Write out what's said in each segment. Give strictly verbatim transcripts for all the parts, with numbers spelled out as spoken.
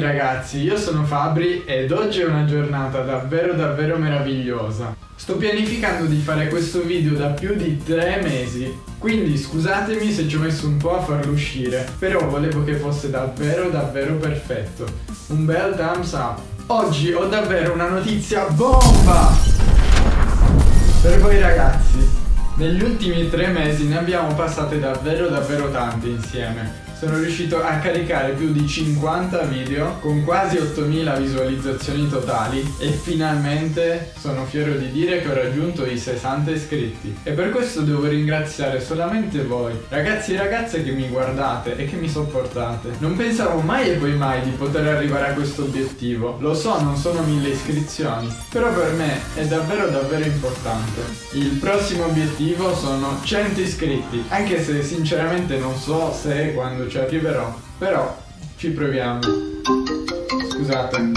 ragazzi, io sono Fabri ed oggi è una giornata davvero davvero meravigliosa. Sto pianificando di fare questo video da più di tre mesi, quindi scusatemi se ci ho messo un po' a farlo uscire, però volevo che fosse davvero davvero perfetto. Un bel thumbs up. Oggi ho davvero una notizia bomba per voi ragazzi. Negli ultimi tre mesi ne abbiamo passate davvero davvero tante insieme. Sono riuscito a caricare più di cinquanta video con quasi ottomila visualizzazioni totali e finalmente sono fiero di dire che ho raggiunto i sessanta iscritti. E per questo devo ringraziare solamente voi, ragazzi e ragazze che mi guardate e che mi sopportate. Non pensavo mai e poi mai di poter arrivare a questo obiettivo. Lo so, non sono mille iscrizioni, però per me è davvero davvero importante. Il prossimo obiettivo sono cento iscritti, anche se sinceramente non so se e quando ci arriverò, però ci proviamo. Scusate.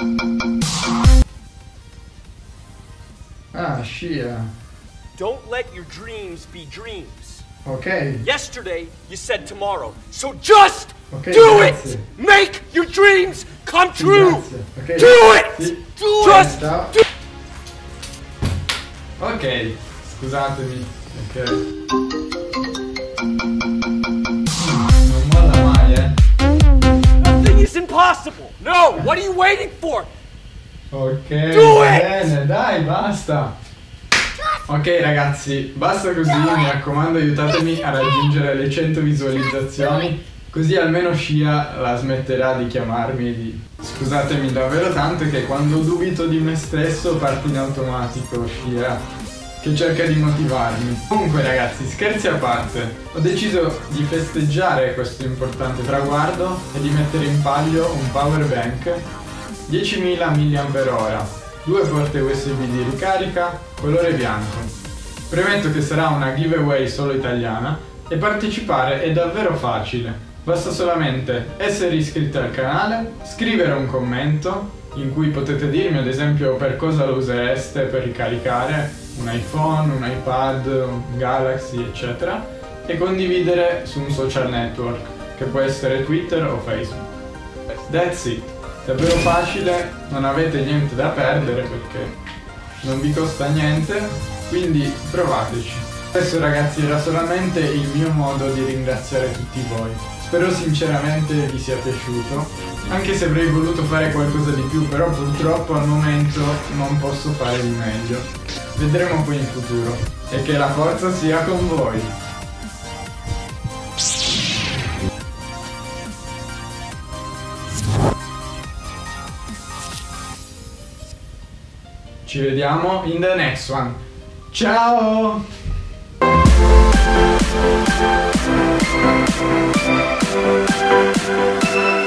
Ah, scia. Don't let your dreams be dreams. Ok. Yesterday you said tomorrow, so just okay, do grazie. it. Make your dreams come Sì, true. okay, do it. sì. Do just Ciao. do. Ok, scusatemi. Ok. Nothing is impossible. No, what are you waiting for? Ok, Do it! bene, dai, basta. Ok ragazzi, basta così, mi raccomando aiutatemi a raggiungere le cento visualizzazioni, così almeno Scia la smetterà di chiamarmi di... Scusatemi davvero tanto che quando dubito di me stesso parte in automatico Scia, che cerca di motivarmi. Comunque ragazzi, scherzi a parte, ho deciso di festeggiare questo importante traguardo e di mettere in palio un power bank diecimila milliampere ora, due porte U S B di ricarica, colore bianco. Premetto che sarà una giveaway solo italiana e partecipare è davvero facile. Basta solamente essere iscritti al canale, scrivere un commento in cui potete dirmi ad esempio per cosa lo usereste per ricaricare un iPhone, un iPad, un Galaxy eccetera, e condividere su un social network che può essere Twitter o Facebook. That's it. Davvero facile, non avete niente da perdere perché non vi costa niente, quindi provateci. Adesso ragazzi era solamente il mio modo di ringraziare tutti voi. Spero sinceramente vi sia piaciuto, anche se avrei voluto fare qualcosa di più, però purtroppo al momento non posso fare di meglio. Vedremo poi in futuro, e che la forza sia con voi. Ci vediamo in the next one. Ciao! We'll be right back.